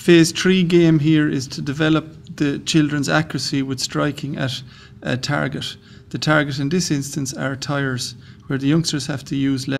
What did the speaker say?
Phase 3 game here is to develop the children's accuracy with striking at a target. The target in this instance are tyres, where the youngsters have to use